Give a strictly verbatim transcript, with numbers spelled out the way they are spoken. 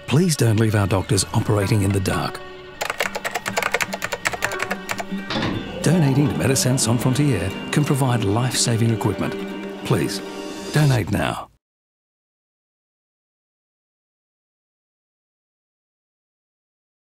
Please don't leave our doctors operating in the dark. Donating to Médecins Sans Frontières can provide life-saving equipment. Please, donate now.